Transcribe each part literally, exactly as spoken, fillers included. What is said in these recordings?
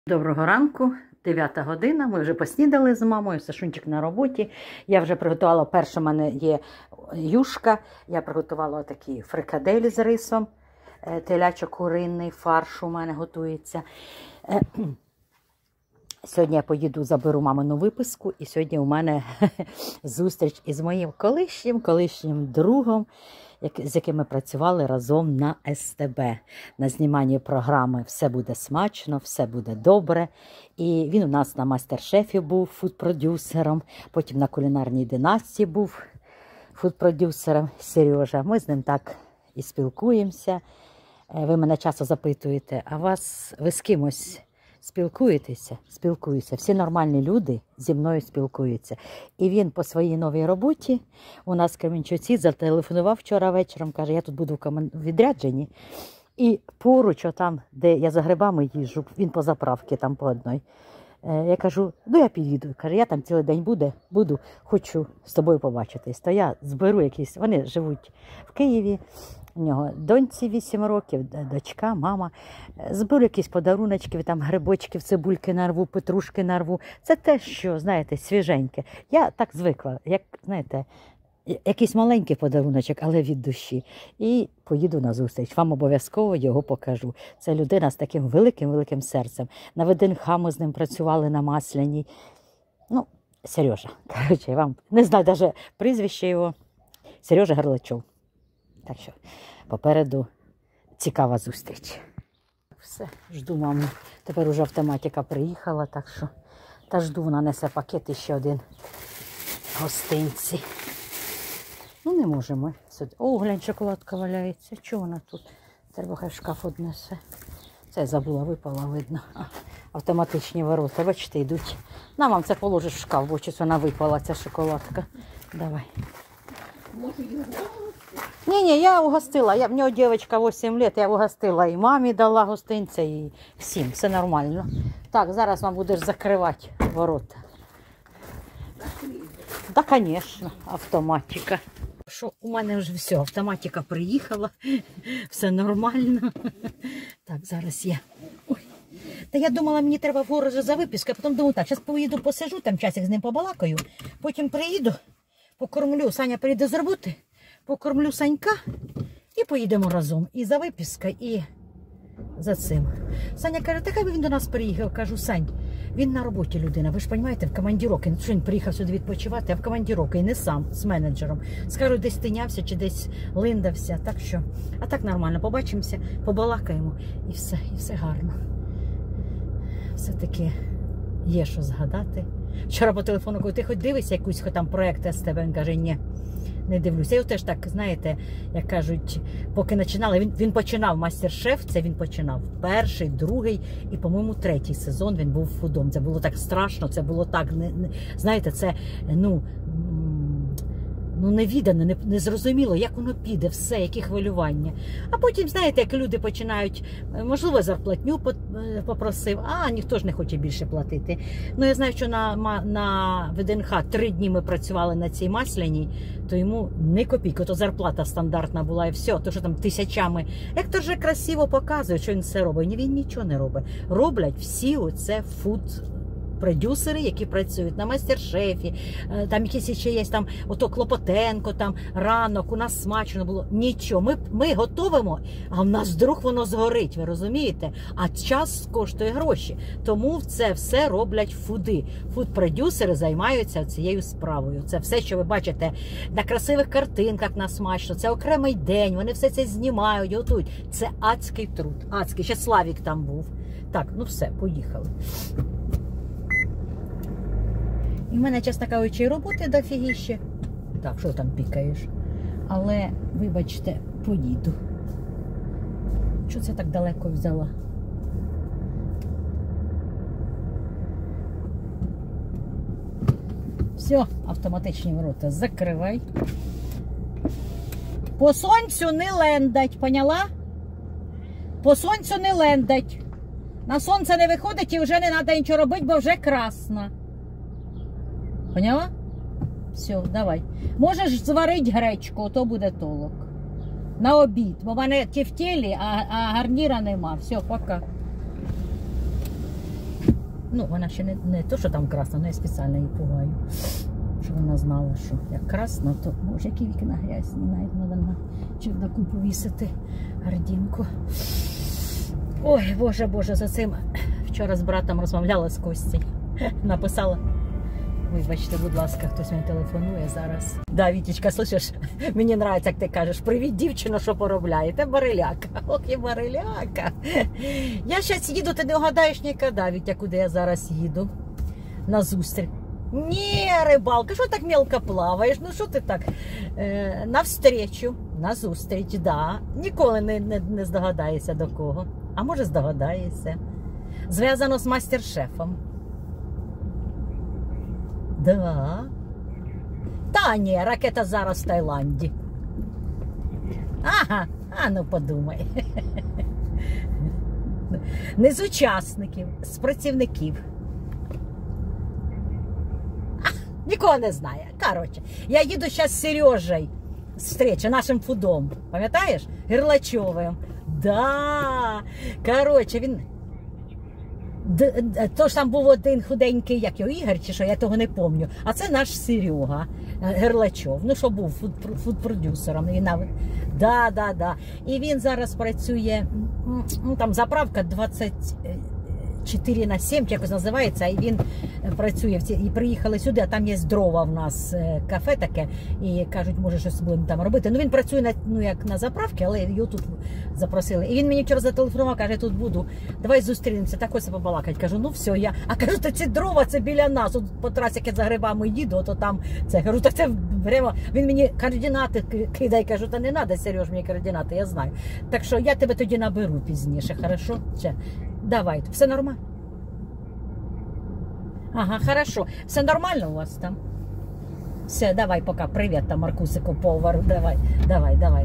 Доброго ранку, дев'ята година, ми вже поснідали з мамою, Сашунчик на роботі. Я вже приготувала, перше в мене є юшка, я приготувала такі фрикаделі з рисом, телячо-куринний фарш у мене готується. Сьогодні я поїду, заберу мамину виписку, і сьогодні у мене зустріч із моїм колишнім, колишнім другом, з яким ми працювали разом на ес те бе. На зніманні програми «Все буде смачно, все буде добре». І він у нас на мастер-шефі був фуд-продюсером, потім на кулінарній династії був фуд-продюсером Сережа. Ми з ним так і спілкуємося. Ви мене часто запитуєте, а вас, ви з кимось спілкуєтеся? Спілкуюся. Всі нормальні люди зі мною спілкуються. І він по своїй новій роботі у нас в Кременчуці зателефонував вчора вечором, каже, я тут буду в відрядженні. І поруч, отам, де я за грибами їжджу, він по заправці там по одній. Я кажу, ну я підійду. Каже, я там цілий день буду, буду, хочу з тобою побачитись. То я зберу якісь, вони живуть в Києві. У нього доньці вісім років, дочка, мама. Зберу якісь подаруночки, там грибочки, цибульки нарву, петрушки нарву. Це те, що, знаєте, свіженьке. Я так звикла, як, знаєте, якийсь маленький подаруночок, але від душі. І поїду на зустріч. Вам обов'язково його покажу. Це людина з таким великим-великим серцем. На ВДНХ ми з ним працювали на Масляній. Ну, Сережа. Короче, я вам не знаю навіть прізвище його. Сережа Гарлачов. Так що попереду цікава зустріч. Все, жду маму. Тепер уже автоматика приїхала, так що та жду, вона несе пакет і ще один гостинці. Ну не можемо. О, глянь, шоколадка валяється. Чого вона тут? Треба хай в шкаф однесе. Це я забула, випала, видно. А, автоматичні ворота, бачите, йдуть. На, мам, це положиш в шкаф, бо щось вона випала, ця шоколадка. Давай. Ні-ні, я угостила. Я, в нього дівчинка вісім років, я угостила. І мамі дала гостинця, і всім. Все нормально. Так, зараз вам будеш закривати ворота. Так, да, звісно, автоматика. Що, у мене вже все, автоматика приїхала. Все нормально. Так, зараз я... Ой. Та я думала, мені треба вгору за виписку, а потім думаю, так, зараз поїду, посижу, там часик з ним побалакаю, потім приїду, покормлю, Саня прийде з роботи, покормлю Санька і поїдемо разом. І за виписка, і за цим. Саня каже, так аби він до нас приїхав. Кажу, Сань, він на роботі людина. Ви ж розумієте, в командіровки. Що він приїхав сюди відпочивати, а в командіровки. І не сам, з менеджером. Скажу, десь тинявся чи десь линдався. Так що, а так нормально. Побачимося, побалакаємо. І все, і все гарно. Все-таки є що згадати. Вчора по телефону кажу, ти хоч дивишся якийсь там проєкт ес те бе? Він каже, ні. Не дивлюся. Я теж так, знаєте, як кажуть, поки починали, він, він починав мастер-шеф, це він починав перший, другий і, по-моєму, третій сезон він був фудом. Це було так страшно, це було так, не, не, знаєте, це, ну, ну невідано, не, не зрозуміло, як воно піде, все, які хвилювання. А потім, знаєте, як люди починають, можливо, зарплатню попросив, а ніхто ж не хоче більше платити. Ну, я знаю, що на, на ВДНХ три дні ми працювали на цій Масляній, то йому не копійки, то зарплата стандартна була і все, то що там тисячами. Як то вже красиво показує, що він все робить. Ні, він нічого не робить. Роблять всі оце фуд продюсери, які працюють на мастер-шефі, там якісь ще є, там, ото Клопотенко, там, ранок, у нас смачно було. Нічого. Ми, ми готовимо, а в нас вдруг воно згорить, ви розумієте? А час коштує гроші. Тому це все роблять фуди. Фуд-продюсери займаються цією справою. Це все, що ви бачите на красивих картинках, на смачно. Це окремий день, вони все це знімають, готують. Це адський труд. Адський. Ще Славік там був. Так, ну все, поїхали. І в мене, чесно кажучи, роботи дофігіще. Так, що там пікаєш? Але, вибачте, поїду. Що це так далеко взяла? Все, автоматичні ворота закривай. По сонцю не лендать, поняла? По сонцю не лендать. На сонце не виходить і вже не треба нічого робити, бо вже красно. Поняла? Все, давай. Можеш зварити гречку, то буде толок. На обід. Бо в мене тефтелі, а, а гарніра нема. Все, пока. Ну, вона ще не, не то, що там красна, але я спеціально її пугаю. Щоб вона знала, що як красна, то може які вікна грязні, навіть треба на чердаку повісити гардінку. Ой, боже, боже, за цим вчора з братом розмовляла з Костю. Написала. Вибачте, будь ласка, хтось мені телефонує зараз. Да, Вітечка, слышиш, мені подобається, як ти кажеш, привіт, дівчино, що поробляєте? Бариляка. Ох, і бариляка. Я зараз їду, ти не угадаєш ніколи, Вітя, куди я зараз їду. На зустріч. Ні, рибалка, що так мелко плаваєш? Ну, що ти так? Е, навстречу, на зустріч, да. Ніколи не, не, не здогадаєшся до кого. А може здогадаєшся. Зв'язано з мастер-шефом. Да. Та ні, ракета зараз в Таїланді. Ага, а ну подумай. Не з учасників, з працівників. А, нікого не знає. Коротше, я їду зараз з Сережею встреча, нашим фудом. Пам'ятаєш? Герлачовим. Да. Коротше, він... То ж там був один худенький, як його, Ігор, чи що, я того не пам'ятаю. А це наш Серега Герлачов. Ну, що був фуд, фуд-продюсером. І навіть... Да, да, да. І він зараз працює, ну, там заправка двадцять чотири на сім, якось називається, і він працює в ці... І приїхали сюди, а там є дрова в нас, кафе таке, і кажуть, може щось будемо там робити. Ну, він працює, на, ну, як на заправці, але його тут запросили. І він мені вчора зателефонував, каже, тут буду, давай зустрінемося, так ось побалакать. Кажу, ну все, я, а кажу, то ці дрова, це біля нас, от по трасі, як я за грибами їду, то там, це, кажу, так це прямо, він мені координати кидає, кажу, та не треба, Сереж, мені координати, я знаю. Так що я тебе тоді наберу пізніше, хорошо? Ще. Давай, все нормально? Ага, хорошо. Все нормально у вас там? Все, давай, пока. Привет, там, Маркусику, повару. Давай, давай, давай.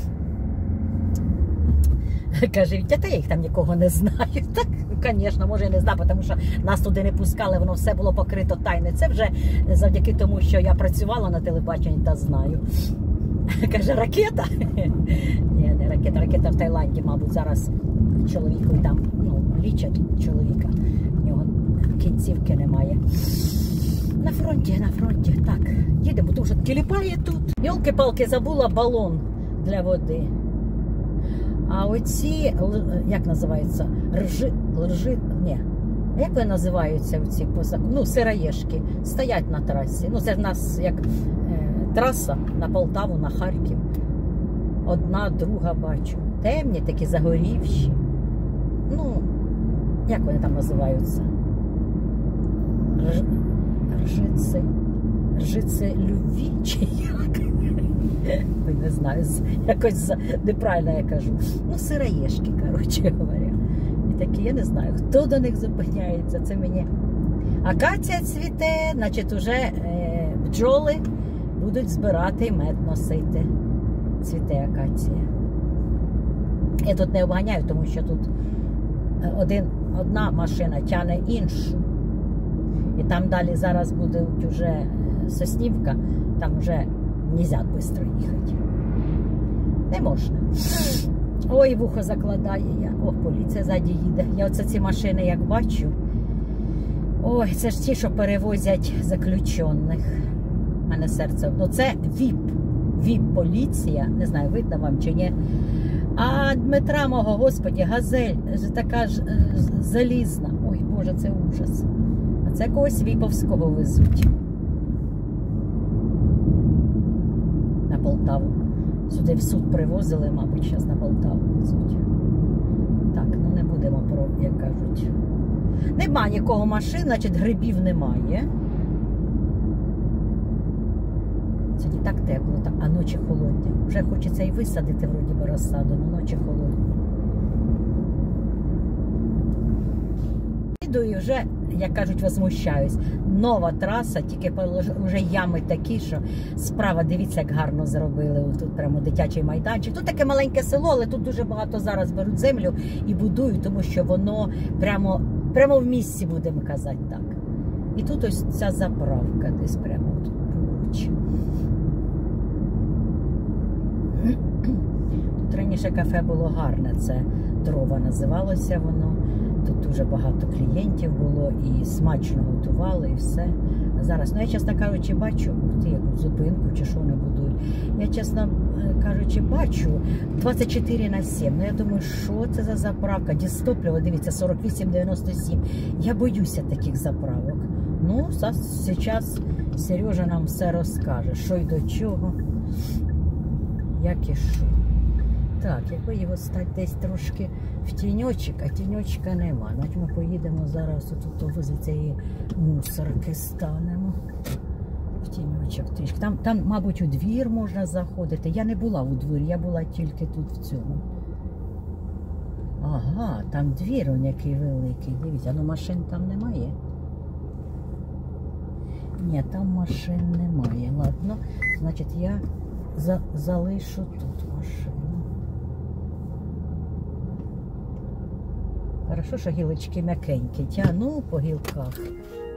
Каже, Вітя, та я їх там нікого не знаю. Так, звісно, може і не знаю, тому що нас туди не пускали, воно все було покрито тайне. Це вже завдяки тому, що я працювала на телебаченні та знаю. Каже, ракета? Ні, не ракета, ракета в Таїланді, мабуть, зараз чоловіку там, ну, лічать чоловіка. В нього кінцівки немає. На фронті, на фронті. Так, їдемо, тому що тіліпає тут. Йолки-палки, забула балон для води. А оці, як називається, ржи, ржи, ні. А як вони називаються оці, ну, сироєшки, стоять на трасі. Ну, це ж в нас як е, траса на Полтаву, на Харків. Одна, друга бачу. Темні такі, загорівші. Ну, як вони там називаються? Рж... Ржиці. Ржиці любві чи як? Не знаю, якось неправильно я кажу. Ну, сироєшки, коротше говоря. І такі, я не знаю, хто до них зупиняється. Це мені акація цвіте, значить, уже е, бджоли будуть збирати і мед носити. Цвіте акація. Я тут не обганяю, тому що тут один, одна машина тягне іншу. І там далі зараз буде вже Соснівка, там вже не можна швидко їхати. Не можна. Ой, вухо закладає я. Ох, поліція ззаді їде. Я оце ці машини як бачу. Ой, це ж ті, що перевозять заключених. У мене серце. Ну це віп. Віп-поліція. Не знаю, видно вам чи ні. А Дмитра мого, господі, газель, така ж залізна. Ой, Боже, це ужас. А це когось віповського везуть. На Полтаву. Сюди в суд привозили, мабуть, зараз на Полтаву везуть. Так, ну не будемо про, як кажуть. Нема нікого машин, значить грибів немає. Сьогодні так тепло, так, а ночі холодні. Вже хочеться і висадити, вроді би, розсаду, але ночі холодні. Іду і вже, як кажуть, возмущаюсь. Нова траса, тільки вже ями такі, що справа, дивіться, як гарно зробили. Тут прямо дитячий майданчик. Тут таке маленьке село, але тут дуже багато зараз беруть землю і будують, тому що воно прямо, прямо в місці, будемо казати так. І тут ось ця заправка десь прямо тут поруч. Тут раніше кафе було гарне, це Дрова називалося воно. Тут дуже багато клієнтів було і смачно готували, і все. А зараз, ну я, чесно кажучи, бачу, ух ти, яку зупинку чи що не будують. Я, чесно кажучи, бачу двадцять чотири на сім. Ну я думаю, що це за заправка? Дістопливо, дивіться, сорок вісім дев'яносто сім. Я боюся таких заправок. Ну, зараз Сережа нам все розкаже, що й до чого, як і що. Так, якби його стати десь трошки в тіньочок, а тіньочка нема. Значить ми поїдемо зараз отут возле цієї мусорки станемо. В тіньочок трішки. Там, там, мабуть, у двір можна заходити. Я не була у дворі, я була тільки тут в цьому. Ага, там двір он який великий. Дивіться, ну машин там немає. Ні, там машин немає. Ладно, значить я за, залишу тут машину. Хорошо, що гілочки м'якенькі. Тяну по гілках.